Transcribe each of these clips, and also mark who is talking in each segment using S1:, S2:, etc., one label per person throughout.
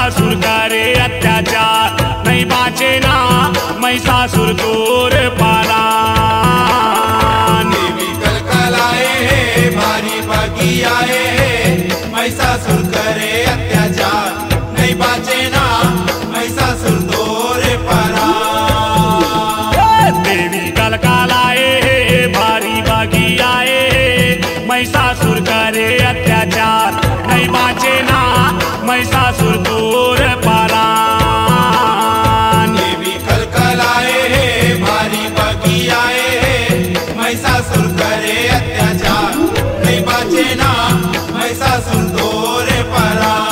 S1: महिषासुर करे अत्याचार, नहीं बाचे ना महिषासुर दूर पालान।
S2: देवी कलकलाए भारी बगी आए, महिषासुर करे अत्याचार, नहीं बाचे ना महिषासुर दूर पालान।
S1: देवी कलकलाए भारी बगी आए, महिषासुर करे अत्याचार, नहीं बाचे ना महिषासुर दूर पालान।
S2: देवी कलकलाए भारी बगी आए, महिषासुर करे अत्याचार, नहीं बाचे ना महिषासुर दूर पालान।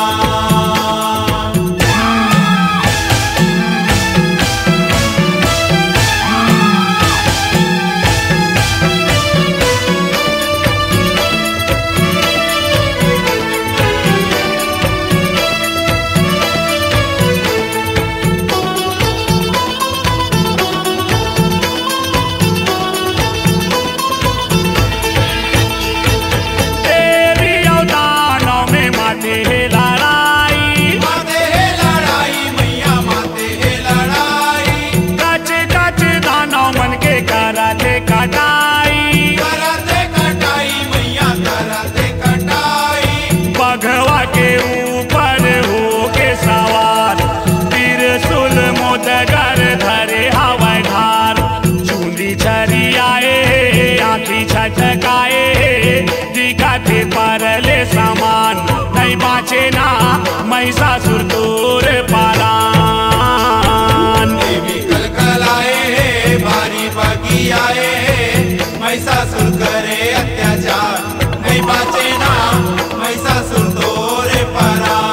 S1: बघवा के ऊपर होके सवार, त्रिशूल मोदगर धरे हवाई धार, चूंदी छरी आए आंखी छटकाए, दिखाते परले समान, नहीं बाचे ना महिषासुर दूर पालान।
S2: देवी कलकलाए भारी बगी आए, महिषासुर करे अत्याचार, नहीं बाचे ना महिषासुर दूर पालान।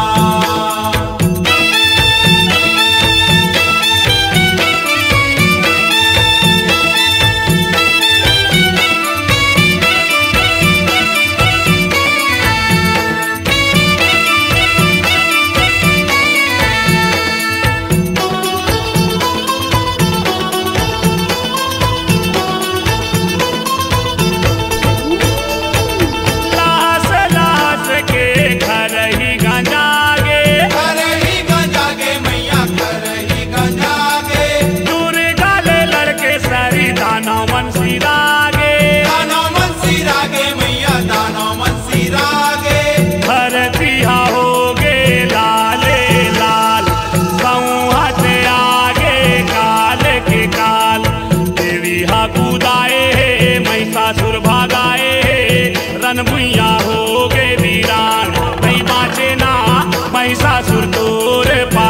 S2: महिषासुर भागाए रन भुइया हो गए वीरान, नहीं बाचे ना महिषासुर दूर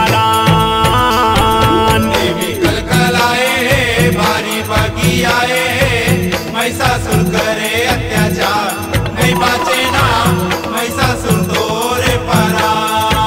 S2: पालान। देवी कलकलाए भारी बगी आए, महिषासुर करे अत्याचार, नहीं बाचे ना महिषासुर दूर पालान।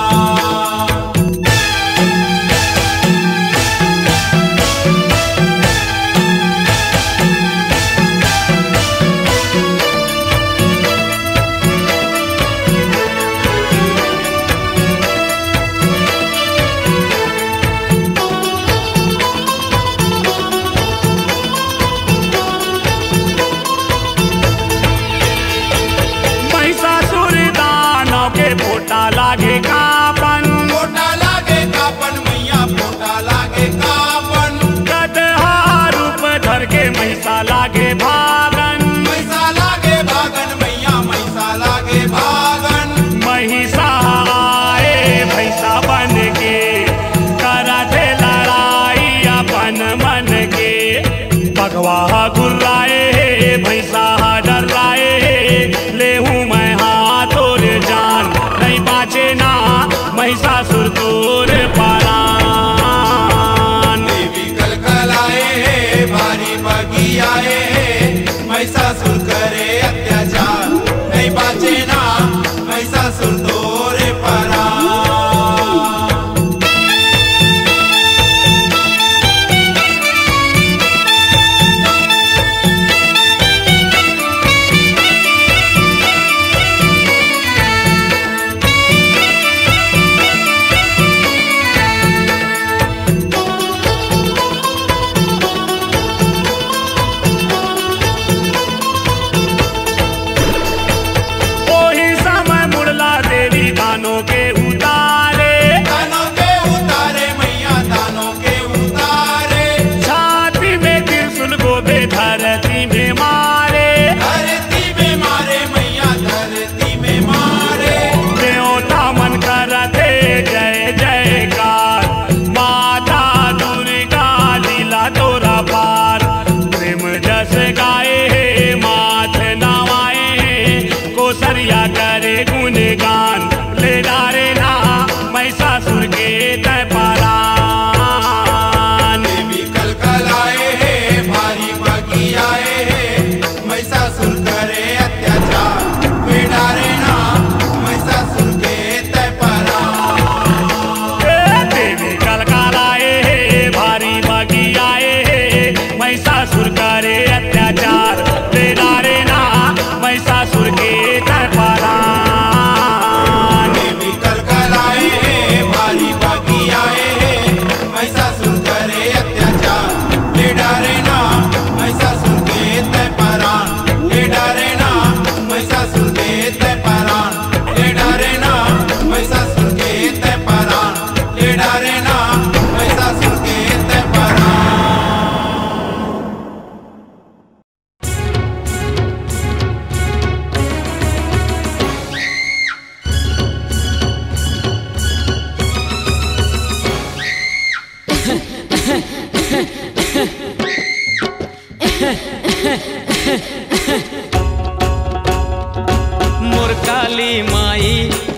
S1: लागे कापन,
S2: पोटा लागे कापन, मैया पोटा लागे कापन,
S1: गदहा रूप धर के महिषा लागे भागन,
S2: महिषा लागे भागन, मैया महिषा लागे भागन।
S1: महिषा आए भैसा बन के, करते लड़ाई अपन मन के, भगवा गुर्राए भैसा डराए, लेहूं मैं हाथों जान, नहीं बाचे ना महिषासुर दूर पालान।
S2: देवी कलकलाए भारी बगी आए, महिषासुर करे अत्याचार, नहीं बाचे ना महिषासुर दूर पालान।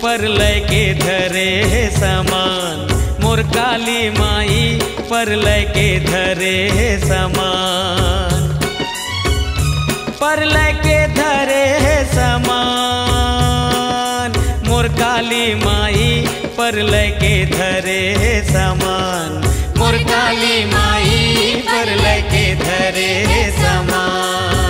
S3: परलय के धरे समान, मोर काली माई परलय के धरे समान, परलय के धरे समान, मोर काली माई परलय के धरे समान, मोर काली माई परलय के धरे समान।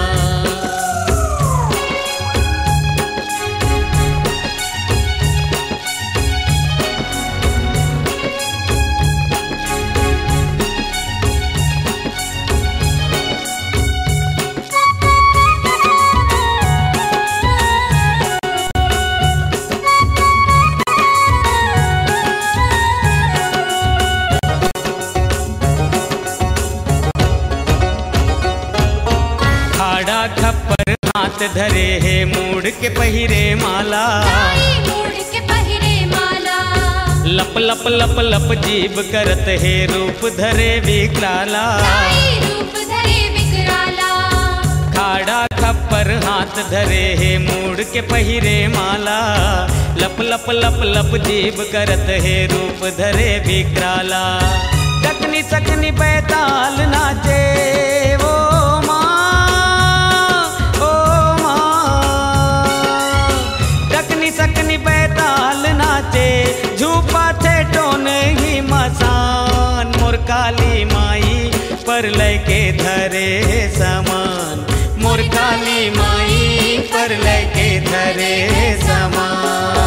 S3: खप्पर हाथ धरे है मूड़ के पहिरे माला,
S4: मूड़ के पहिरे माला,
S3: लप लप लप लप जीभ करत है रूप धरे विकराला,
S4: रूप धरे विकराला।
S3: खाड़ा खप्पर हाथ धरे है मूड़ के पहिरे माला, लप लप लप लप जीभ करत है रूप धरे विकराला। चकनी चकनी बैताल नाचे वो सकनी बैताल नाचे, झूपा थे टोन ही मसान, मोर काली माई परलय के धरे समान, मोर काली माई परलय के धरे समान।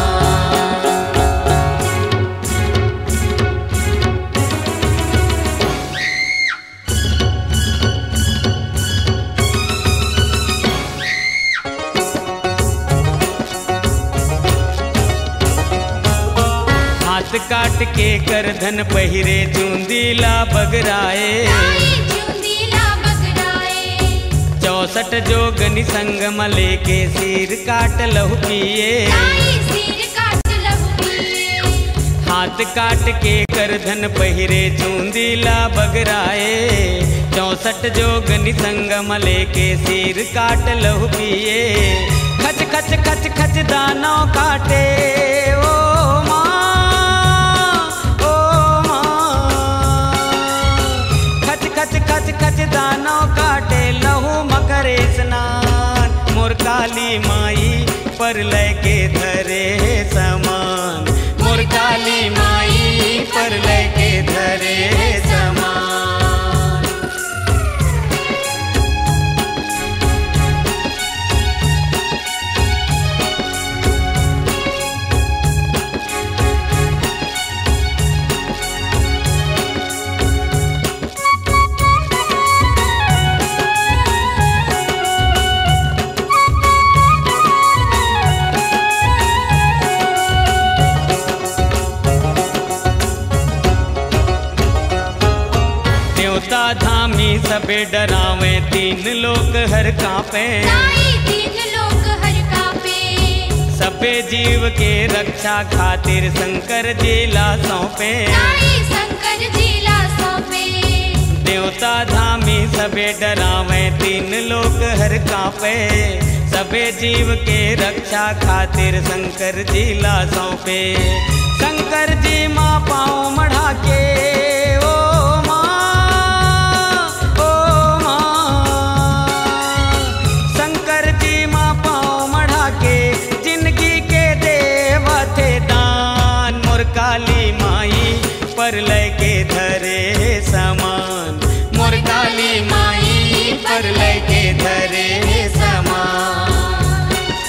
S3: काट के करधन पहिरे चूंदीला बगराए, 64 जोगनी संगम लेके सिर काट लहु पिए, हाथ काट के करधन पहिरे चूंदीला बगराए, 64 जोगनी संगम लेके सिर काट लहु पिए, खच खच खच खच दानव काटे ओ खच दानव काटे लहू मकरे स्नान, मोर काली माई परलय के धरे समान, मोर काली माई परलय के धरे समान। धामी सबे डरावे, 3 लोक हर कांपे,
S4: 3 लोक हर कांपे,
S3: सबे जीव के रक्षा खातिर शंकर जिला सौंपे,
S4: शंकर जिला सौंपे।
S3: देवता धामी सबे डरावे, 3 लोक हर कांपे, सबे जीव के रक्षा खातिर शंकर जिला सौंपे। शंकर जी माँ पाँव मढ़ा के काली माई परलय के धरे समान, मोर काली माई परलय के धरे समान,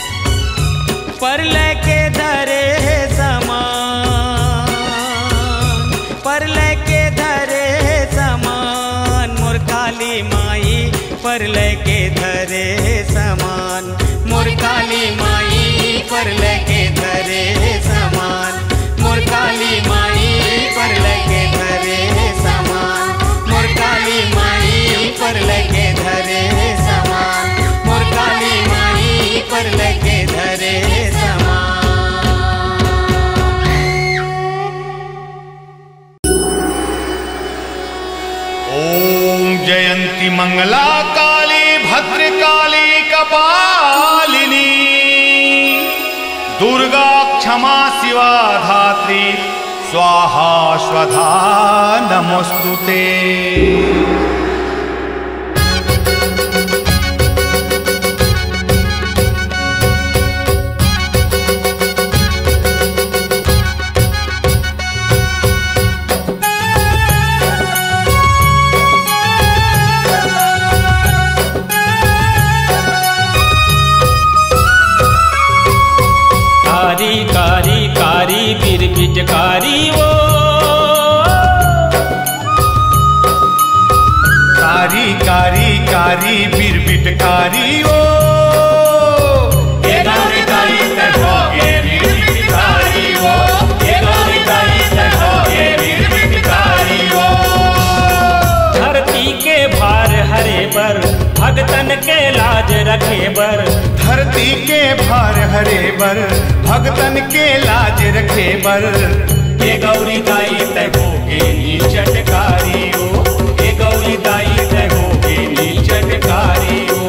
S3: परलय के धरे समान, परलय के धरे समान, मोर काली माई परलय के धरे समान, मोर काली माई परलय के धरे समान, मोर काली माई परलय के धरे समान, मोर काली माई परलय के धरे समान, मोर काली माई परलय के धरे समान।
S1: ओम जयंती मंगला काली भद्रकाली कपालिनी, दुर्गा क्षमा
S5: शिवा धात्री स्वाहा स्वधा नमोस्तुते।
S3: कारी कारी बिरबिटकारी वो,
S5: कारी कारी कारी बिरबिटकारी वो,
S2: ये गौरी दाई तको ये बिरबिटकारी वो, ये गौरी दाई तको ये बिरबिटकारी वो।
S3: धरती के भार हरे बर भगतन के लाज रखे बर,
S5: धरती के भार हरे बर भगतन के लाज रखे बर।
S2: ये गौरी दाई तको के नीचटकारी हो, ये गौरी दाई तको के नीचटकारी हो।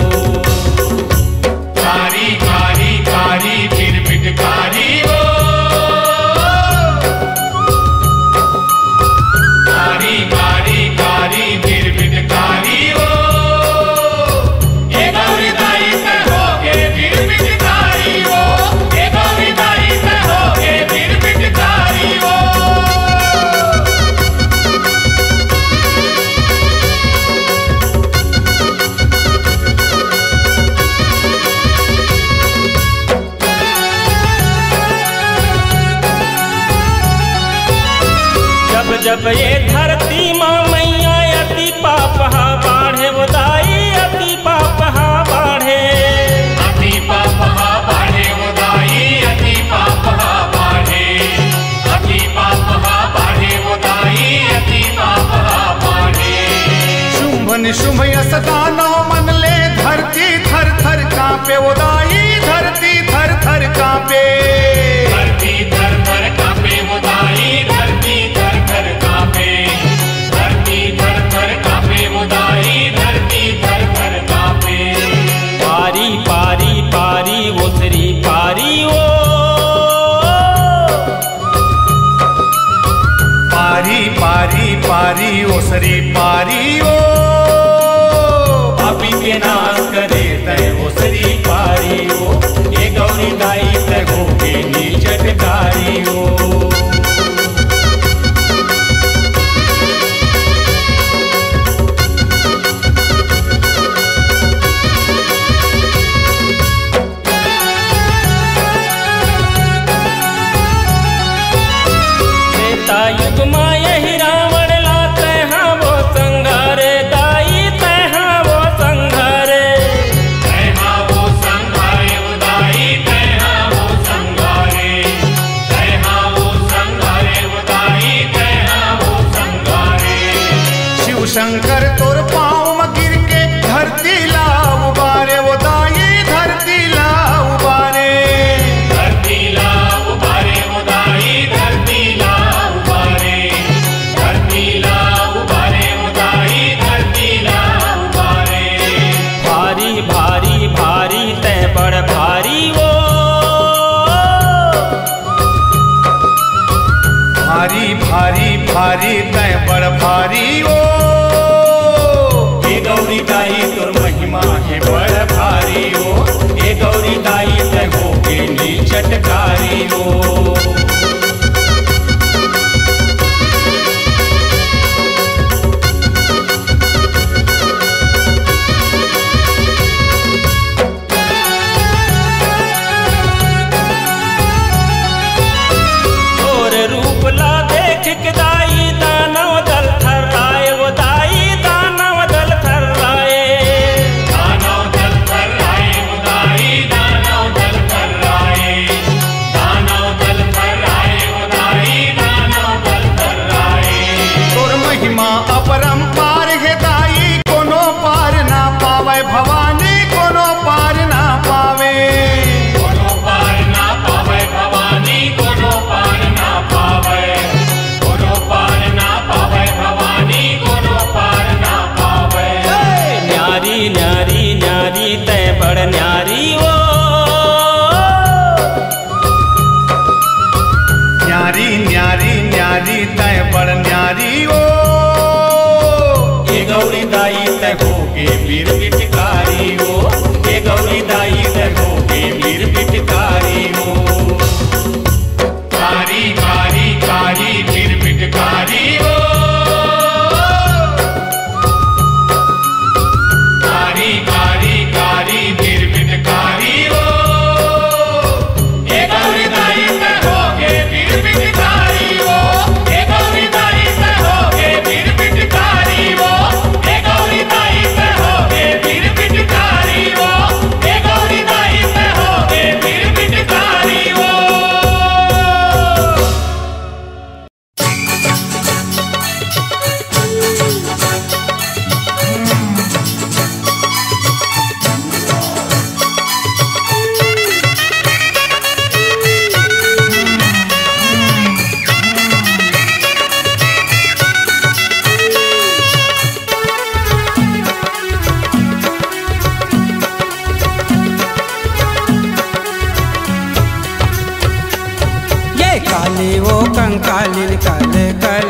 S2: कारी कारी कारी बिरबिटकारी हो, कारी कारी कारी बिरबिटकारी हो। ये गौरी दाई तको के बिरबिटकारी हो, ये गौरी दाई तको के बिरबिटकारी हो।
S3: जब जब ये धरती माँ मैया अति पाप हा बाढ़े वो दाई अति पाप हा बाढ़े।
S2: अति पाप हा बाढ़े वो दाई अति पाप हा बाढ़े, अति पाप हा बाढ़े वो दाई अति पाप हा बाढ़े।
S5: शुंभ निशुंभ यस दानव मन ले धरती थर थर कांपे वो दाई धरती थर थर कांपे।
S2: धरती थर थर कांपे वो दाई धरती थर थर कांपे, धरती थर थर कांपे वो दाई धरती थर थर कांपे।
S3: पारी पारी पारी ओसरी पारी ओ,
S5: पारी पारी पारी ओसरी पारी ओ,
S2: पापी के नाश करे तय ओसरी पारी हो, ये गौरी दाई तको के नीचटकारी हो।
S3: त्रेता युग माँ यही रावण लाते हैं वो संघारे दाई तैहा वो संघारे।
S2: तैहा वो संघारे वो दाई तैहा वो संघारे, तैहा वो संघारे वो दाई तैहा वो संघारे।
S5: शिव शंकर तोर पाँव में गिर के धरती ला उबारे वो दाई धरती ला उबारे।
S2: धरती ला उबारे वो दाई धरती ला उबारे, धरती ला उबारे वो दाई धरती ला उबारे।
S3: भारी भारी भारी तय बड़ भारी वो,
S5: भारी भारी भारी तय बड़ भारी ओ,
S2: ये गौरी दाई तोर महिमा है बड़ भारी हो, ये गौरी दाई तको के नीचटकारी हो।
S3: और रूप ला देख के दाई दानव दल थर्राए वो दाई दानव दल थर्राए।
S2: दानव दल थर्राए वो दाई दानव दल थर्राए, दानव दल थर्राए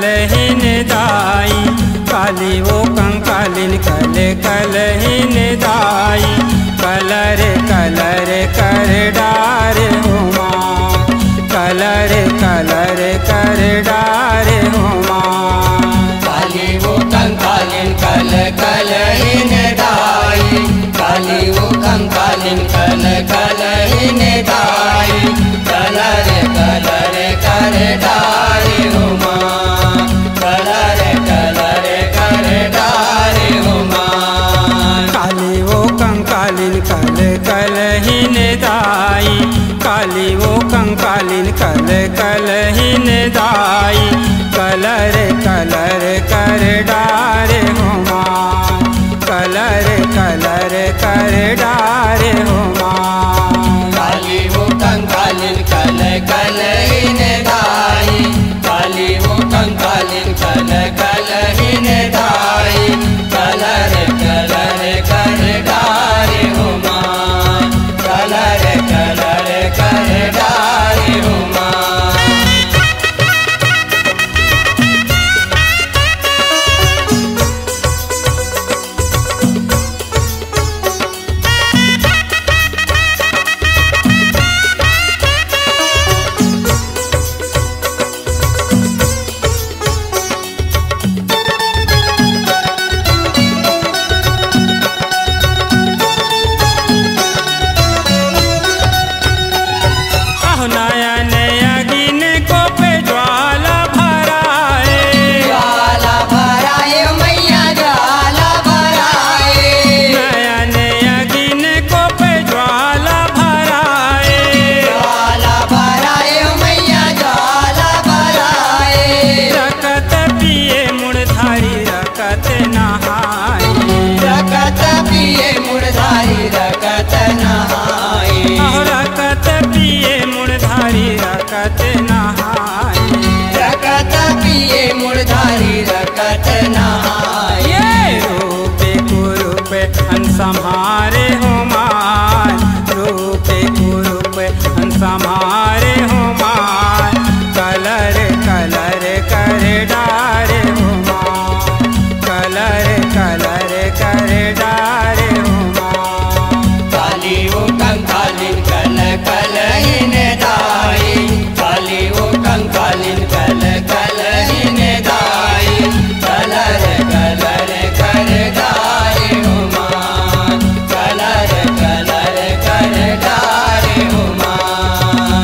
S3: कलहीन दाई काली वो कंकालिन कल कलहीन दाई कलर कलर कर डार हो माँ कलर कलर कर डार हो माँ
S6: काली वो कंकालिन कल कलहीन दाई काली वो कंकालिन कल कलहीन दाई कलर कलर कर डार हो माँ कलर कलर कर डार हो माँ
S3: काली वो कंकालिन कल कलहीन दाई काली वो कंकालिन कल कलहीन दाई कलर कलर कर डार हो माँ कलर कलर कर डार हो माँ
S6: काली वो कंकालिन कल कलहीन दाई काली वो कंकालिन कल कलहीन दाई कलर कलर कर डार हो माँ कलर कलर कर डार हो माँ संहारे हो मान रूपे कुरूप संहारे हो मान कलर कलर कर डार हो मान कलर कलर कर डार हो मान काली वो कंकालिन कल कलहीन दाई काली वो कंकालिन कल कलहीन दाई कलर कलर कर डार हो माँ कलर कलर कर डार हो माँ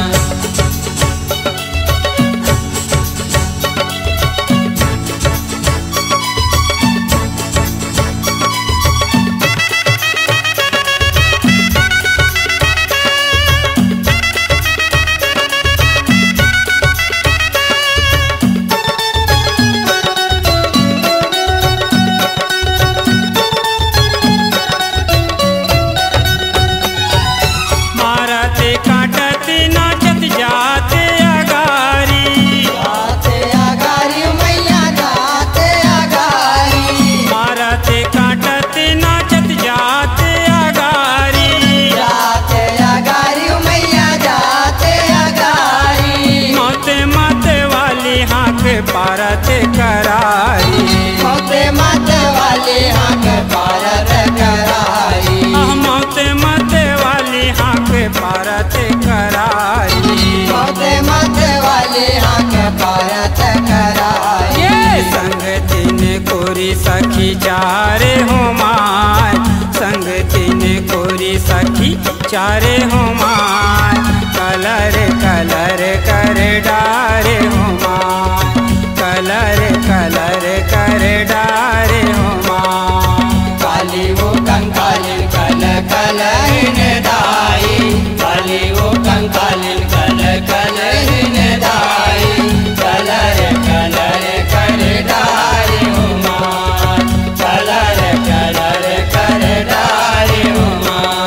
S3: पारत करारी
S6: मौते मत वाली हाँक पारत करारी
S3: मौते मत वाली हाँक पारत करारी
S6: मौते मत वाली हाँक पारत करारी
S3: ये संग तीन कोरी सखी चारे हो मान संग तीन कोरी सखी चारे हो मान कलर कलर कर डारे हो मान कलर कलर कर डारे हो माँ
S6: काली वो कंकालिन कल कलहीन दाई काली वो कंकालिन कल कलहीन दाई कलर कलर कर डारे हो माँ कलर कलर कर डारे हो माँ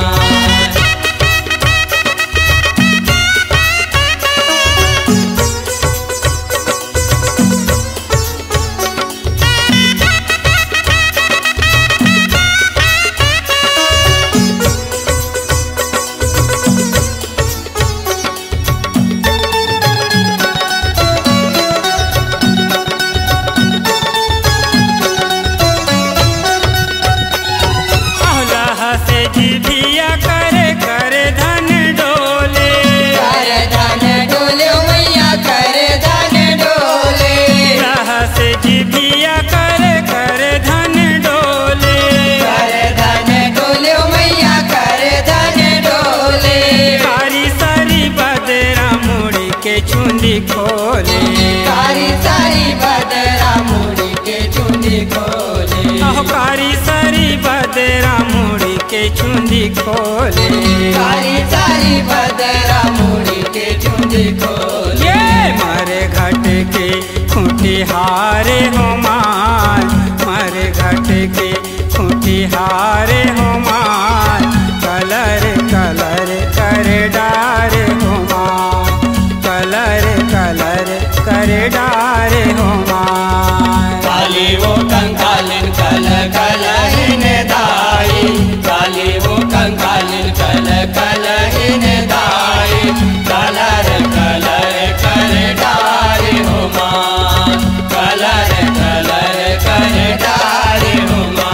S7: चुंदी खोले।
S6: सारी सारी बदरा मुड़ी के चुंदी खोले।
S7: ये मारे घाट के खूंटी हारे हो मार, मारे घाट के खूंटी हारे हो मार, कलर कलर कर डारे हो मार, कलर कलर कर डारे हो मार।
S6: काली वो कंकालिन कल कल हिन दाई, काली वो कंकालिन कल कल हिन दाई, कलर कलर कर डारे हो माँ, कलर कलर कर डारे हो माँ।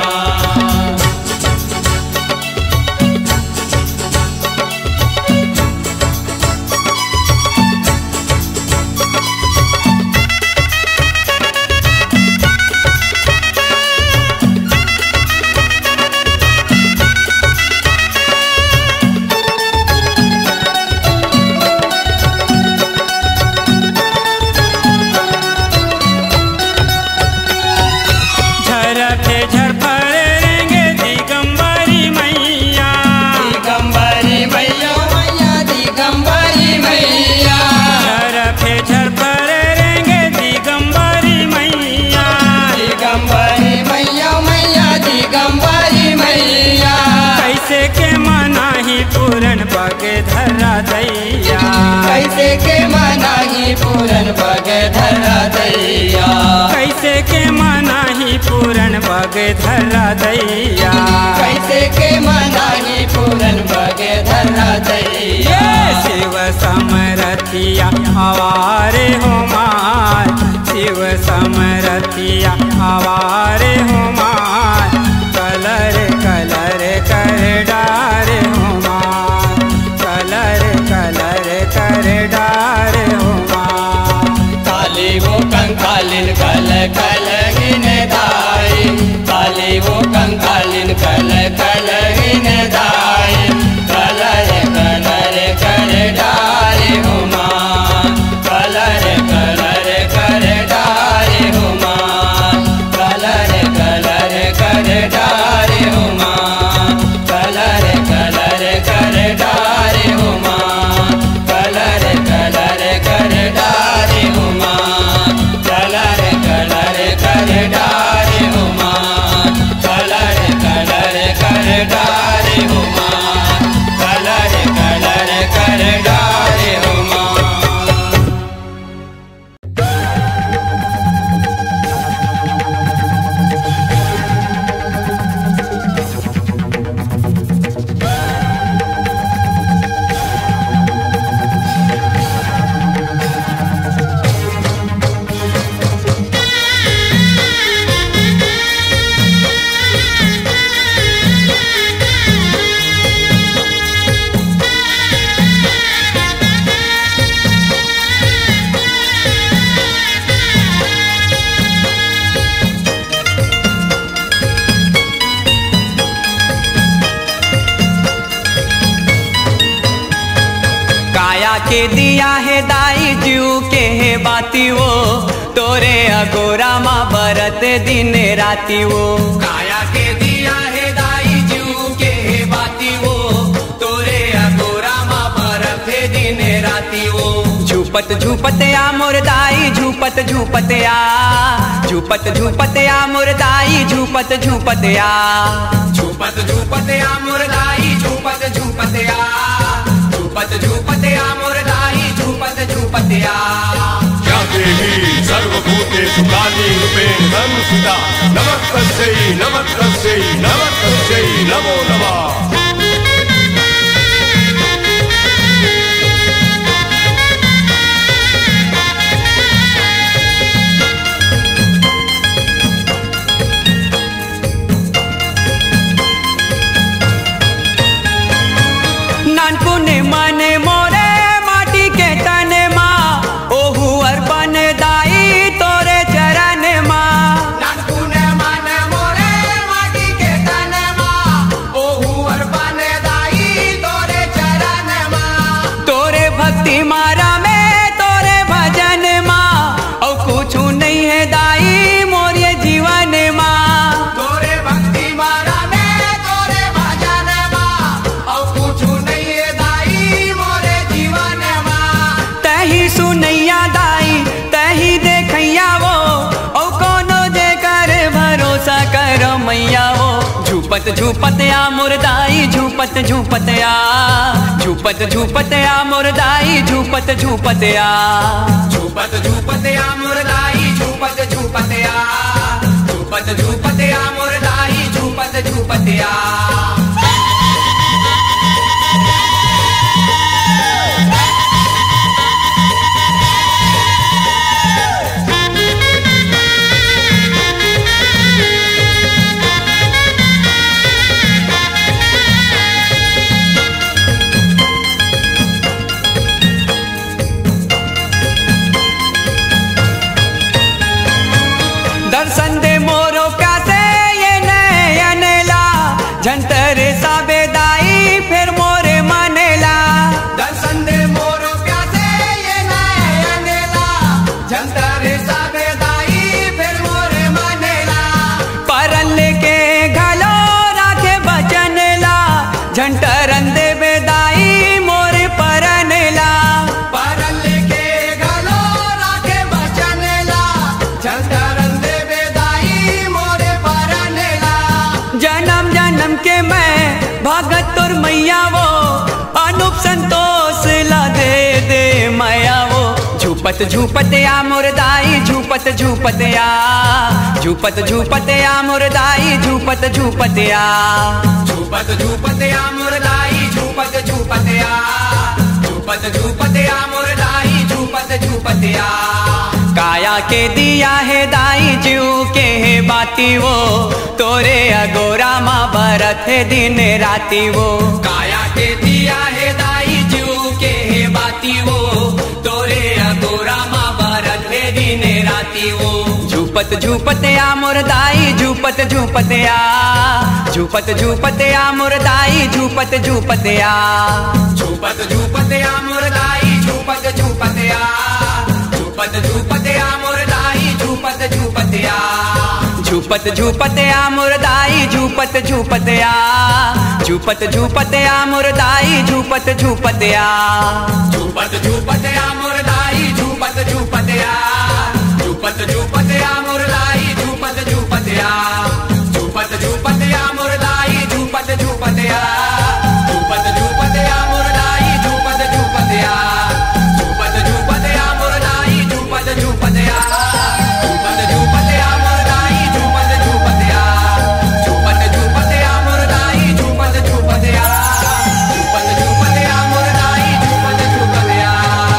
S6: कैसे के मनाही पूरन बग धरा दैया,
S7: कैसे के मनाही पूरन बग धरा दैया,
S6: कैसे के मनाही पूरन बग धरा दैया।
S7: शिव समरथिया आवारे हो मार, शिव समरथिया आवारे हो मार, कलर कलर कर डारे हो मार, कलर कलर कर डारे हो मार।
S6: काली वो कंकालिन कल कल हिन दाई, काली वो कंकालिन कल कल हिन दाई, कलर कलर कर डारे हो माँ, कलर कलर कर डारे हो माँ, कलर कलर कर डारे हो माँ, कलर कलर कर डारे हो माँ, कलर कलर कर डारे हो माँ, कलर कलर कर डारे हो माँ, कलर कलर कर डारे हो माँ, कलर कलर कर डारे हो माँ।
S3: काया के दिया है दाई जीव के है बाती वो, तोरे अगोरा माँ बरत दिन राती वो। काया के दिया है दाई जीव के है बाती वो, तोरे अगोरा माँ बरत दिन राती वो। झूपत झूपत आ मोर दाई झूपत झूपत आ, झूपत झूपत आ मोर दाई झूपत झूपत आ, झूपत झूपत आ मोर दाई झूपत झूपत आ, झूपत झूपत आ मोर दाई झूपत झूपत आ।
S2: या देवी सर्वभूतेषु काली रूपेण संस्थिता, नमस्तस्यै नमस्तस्यै नमस्तस्यै नमो नमः।
S3: नानपुने मने मोरे माटी के तने माँ, ओहु अर्पण दाई तोरे चरण माँ। नानपुने मने मोरे माटी के तने माँ, ओहु अर्पण झूपत झूपत आ मुर्दाई झूपत झूपत आ, झूपत झूपत आ मुर्दाई झूपत झूपत आ,
S6: झूपत झूपत आ मुर्दाई झूपत झूपत आ, झूपत झूपत आ मुर्दाई झूपत झूपत आ।
S3: दर्शन दे मोरो प्यासे ये नयनेला, झंटर साबेदाई फिर मोरे मनेला।
S6: दर्शन दे मोरो प्यासे ये नयनेला, झंटर साबेदाई फिर मोरे मनेला।
S3: परन लेके घलो राखे बचनेला, झंटरन दे बेदाई मोरे परनेला।
S6: परन लेके घलो राखे बचनेला, झंटरन दे बेदाई मोरे परनेला।
S3: जन्म जन्म के मैं भगत तुर मैया वो, अनूप संतोष ला दे दे मैया वो। झूपत झूपत आ मुर्दाई झूपत झूपत आ, झूपत झूपत आ मुर्दाई झूपत झूपत आ,
S6: झूपत झूपत आ मुर्दाई झूपत झूपत आ, झूपत झूपत आ मुर्दाई झूपत झूपत आ।
S3: काया के दिया है दाई जीव के है बाती वो, तोरे अगोरा माँ भरत है दिन राती वो।
S6: काया के दिया है दाई जीव के है बाती वो, तोरे अगोरा माँ भरत है दिन राती वो।
S3: झूपत झूपत आ मुर्दाई झूपत झूपत आ, झूपत झूपत आ मुर्दाई झूपत झूपत आ,
S6: झूपत झूपत आ मुर्दाई झूपत झूपत आ, झूपत झूपत आ मुर्दाई झूपत झूपत आ।
S3: झूपत झूपत आ मुर्दाई झूपत झूपत आ, झूपत झूपत आ मुर्दाई झूपत झूपत आ,
S6: झूपत झूपत आ मुर्दाई झूपत झूपत आ, झूपत झूपत आ मुर्दाई झूपत झूपत आ, झूपत झूपत आ मुर्दाई झूपत झूपत आ, झूपत झूपत आ मुर्दाई झूपत झूपत आ, झूपत झूपत आ मुर्दाई झूपत झूपत आ, झूपत झूपत आ मुर्दाई झूपत झूपत आ, झूपत झूपत आ मुर्दाई झूपत झूपत आ, झूपत झूपत आ मुर्दाई झूपत झूपत आ।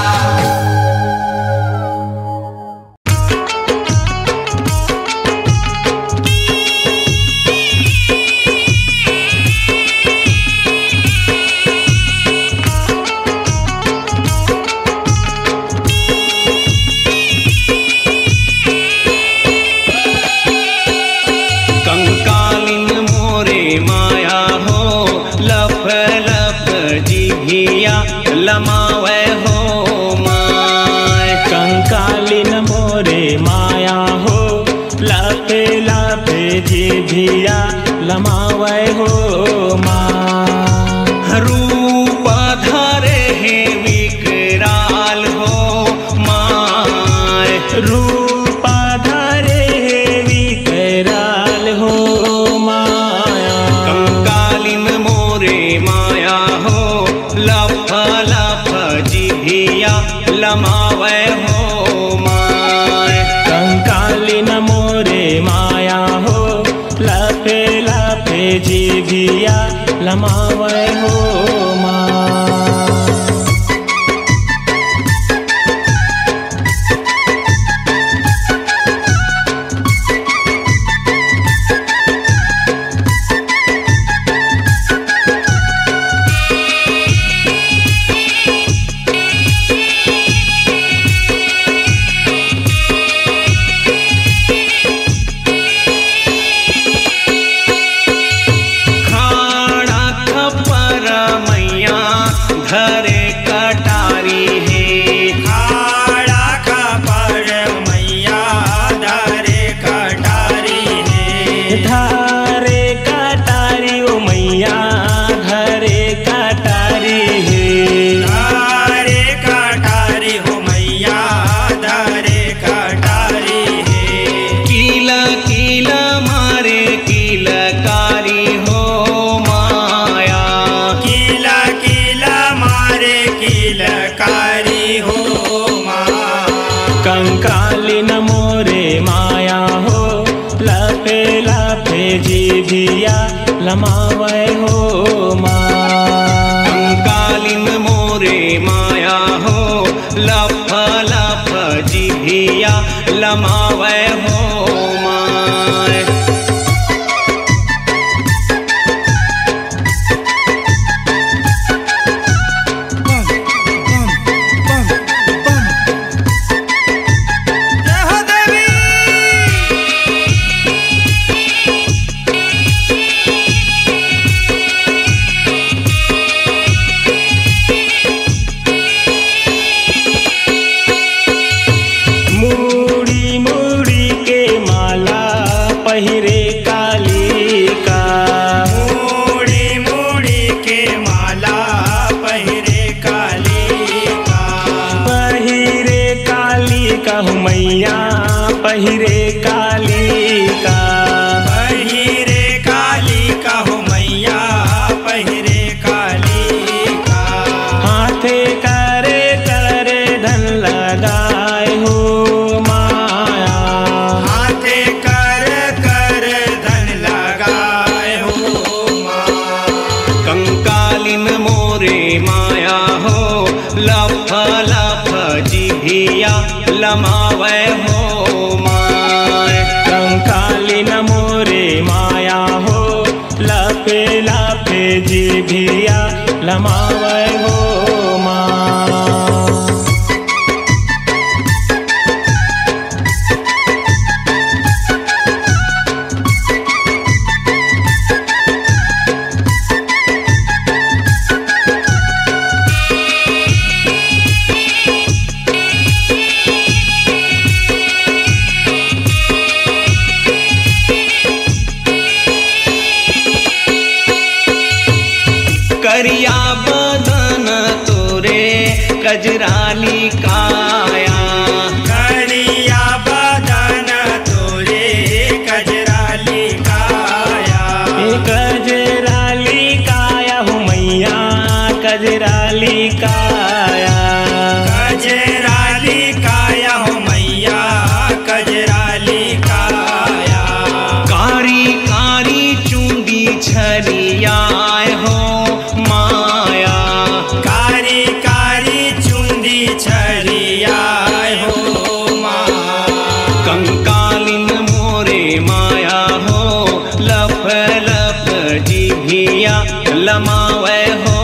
S8: कंकालिन मोरे माया हो, लफ लफ जिभिया लमावे हो माय।
S1: कंकालिन मोरे माया हो, लापे लापे जिभिया लमावे हो माँ।
S8: रूप धरे है विकराल हो माय,
S1: रूप धरे विकराल हो माया।
S8: कंकालिन मोरे माया हो, लफ लफ जिभिया लमावे हो माय।
S1: कंकालिन मोरे माया हो, लापे लापे जिभिया लमावे हो माँ।
S8: खाड़ा खपर
S3: जीभिया लमावे हो माँ।
S8: कंकालिन मोरे माया हो लफ लफ जीभिया लमावे हो माय।
S3: पहिरे काली का,
S9: पहिरे काली का हो मैया पहिरे काली का।
S3: हाथे करे करे धन लगाए हो माया,
S9: हाथे कर कर धन लगाए हो माँ।
S8: कंकालिन मोरे माया हो लफ लफ जीभिया लमावे हो माय।
S3: कंकालिन मोरे माया हो लफे लफे जीभिया लमावे हो माँ।
S8: करिया बदन तोरे कजराली काया,
S9: करिया बदन तोरे कजराली काया।
S3: कजराली काया हो मैया कजराली काया,
S9: कजराली काया हो मैया कजराली काया।
S8: कारी कारी चूंदी छरियाए हो माया,
S9: कारी कारी चुंदी छरियाए हो माँ।
S8: कंकालिन मोरे माया हो लफ लफ जीभिया लमावे हो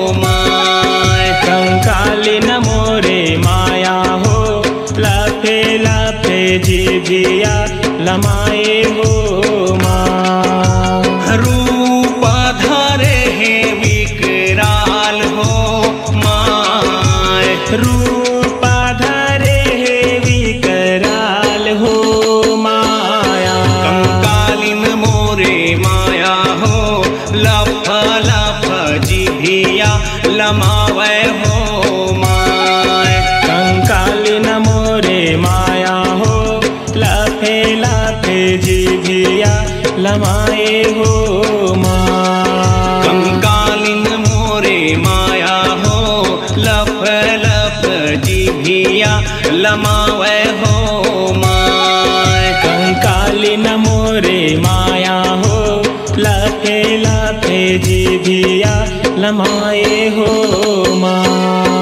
S8: माय।
S3: कंकालिन मोरे माया हो लफे लफे जीभिया लमाए हो माँ।
S8: रूप धरे है विकराल हो माय,
S3: रूप धरे है विकराल हो माया।
S8: कंकालिन मोरे माया हो लफ लफ जीभिया लमावे हो माय।
S3: कंकालिन मोरे माया हो लफे लफे जीभिया लमाए हो माँ।
S8: कंकालिन मोरे माया हो लफ लफ जीभिया लमावे हो माय।
S3: कंकालिन मोरे माया हो लफे लफे जीभिया लमाए हो माँ।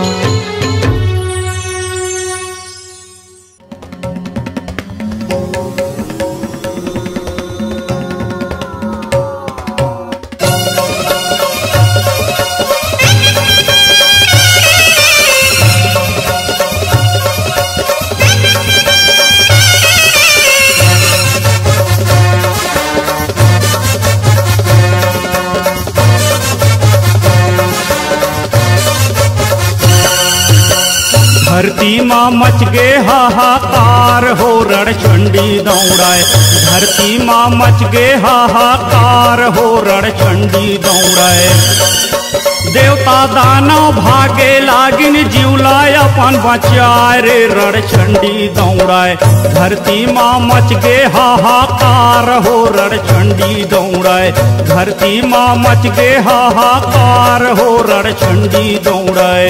S1: धरती माँ मच गे हाहाकार हो रणचंडी दौड़ाए। धरती माँ मच गे हाहाकार हो रणचंडी दौड़ाए। देवता दानव भागे लागिन जीवलाय अपन बचाए रे रणचंडी दौड़ाए। धरती माँ मच गे हाहाकार हो रणचंडी दौड़ाए। धरती माँ मच गे हाहाकार हो रणचंडी दौड़ाए।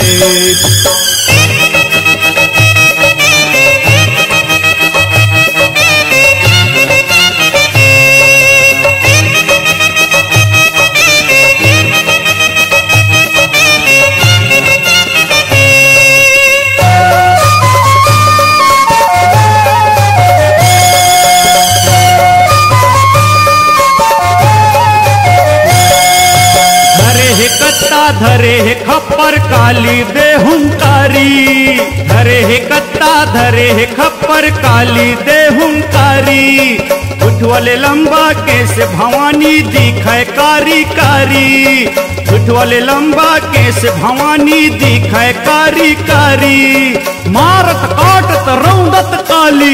S1: धरे है खप्पर काली देहुंकारी, धरे है कत्ता धरे है खप्पर काली देहुंकारी। उठवले लंबा केस भवानी दिखे कारी कारी, उठवले लंबा केस भवानी दिखे कारी कारी। मारत काटत रौंदत काली,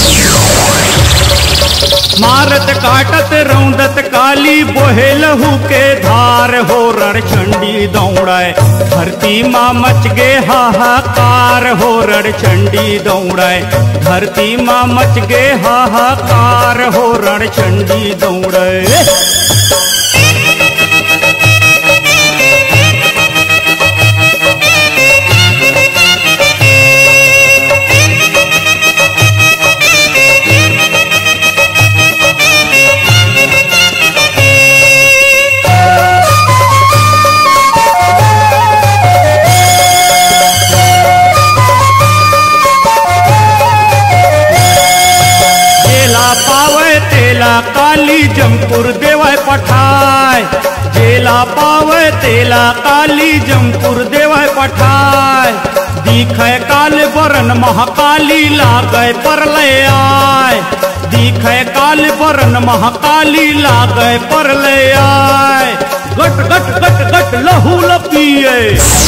S1: मारत काटत रौंदत काली। बोहे लहू के धार हो रणचंडी दौड़ाए, धरती माँ मच गे हाहाकार हो रणचंडी दौड़ाए, धरती माँ मच गे हाहाकार हो रणचंडी दौड़ाए। काली जमपुर देवाय पठाय, जेला पावे तेला काली जमपुर देवाय पठाय। दिखे काल बरन महाकाली लागे परलय आय, दिखे काल बरन महाकाली लागे परलय आय। गट गट गट गट लहू लपिए,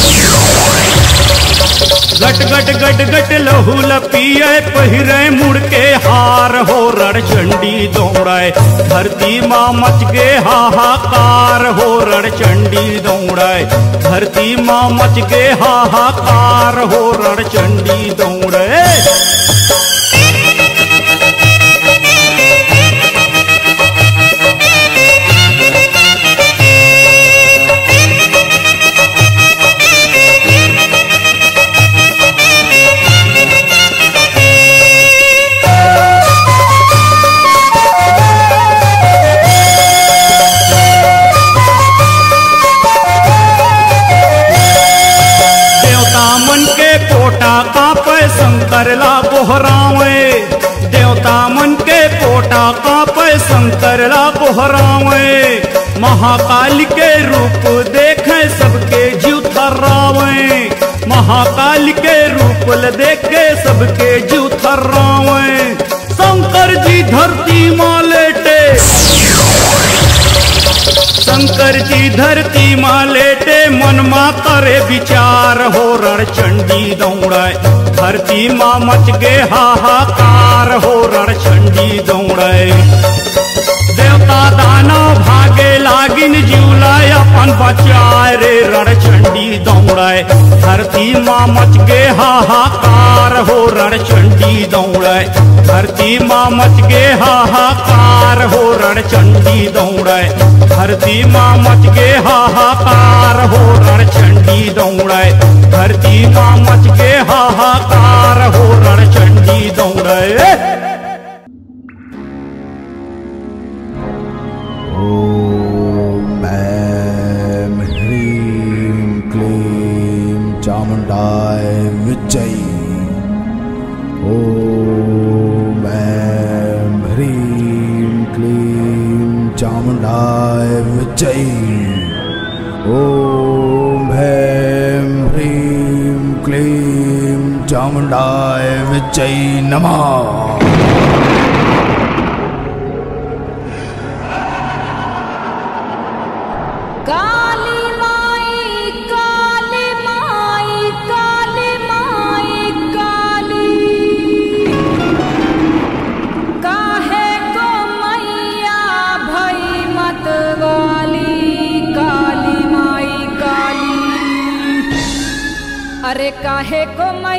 S1: गट गट गट गट लहू लपिए। पहिरे मुड़ के हार हो रणचंडी दौड़ाए, धरती माँ मच गे हाहाकार हो रणचंडी दौड़ाए, धरती माँ मच गे हाहाकार हो रणचंडी दौड़ाए। शंकर ला बोहरावे, देवता मन के पोटा कापे शंकर ला बोहरावे। महाकाल के रूप देखे सबके जीव थर्रावे, महाकाल के रूप देखे सबके जीव थर्रावे। शंकर जी धरती माँ लेटे, शंकर जी धरती माँ लेटे। मन माँ करे विचार हो रणचंडी दौड़ाए, धरती माँ मच गे हाहाकार हो रणचंडी दौड़ाए। देवता दानव भागे लागिन जीवलाय अपन बचाए रे रणचंडी दौड़ाए, धरती माँ मच गे हाहाकार हो रणचंडी दौड़ाए, धरती माँ मच गे हाहाकार हो रणचंडी दौड़ाए, धरती माँ मच गे हाहाकार हो रणचंडी दौड़ाए, धरती माँ मच गे हाहाकार हो रणचंडी दौड़ाए।
S10: ओम ऐं ह्रीं क्लीं चामुंडाय विच्चै। ओम ऐं ह्रीं क्लीं चामुंडाय विच्चै। ओम ऐं ह्रीं क्लीं चामुंडाय विच्चै नमः।
S11: अरे काहे को